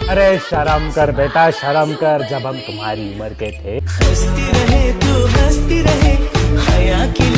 अरे शर्म कर बेटा, शर्म कर। जब हम तुम्हारी उम्र के थे। हंसती रहे तू हंसती रहे, हया की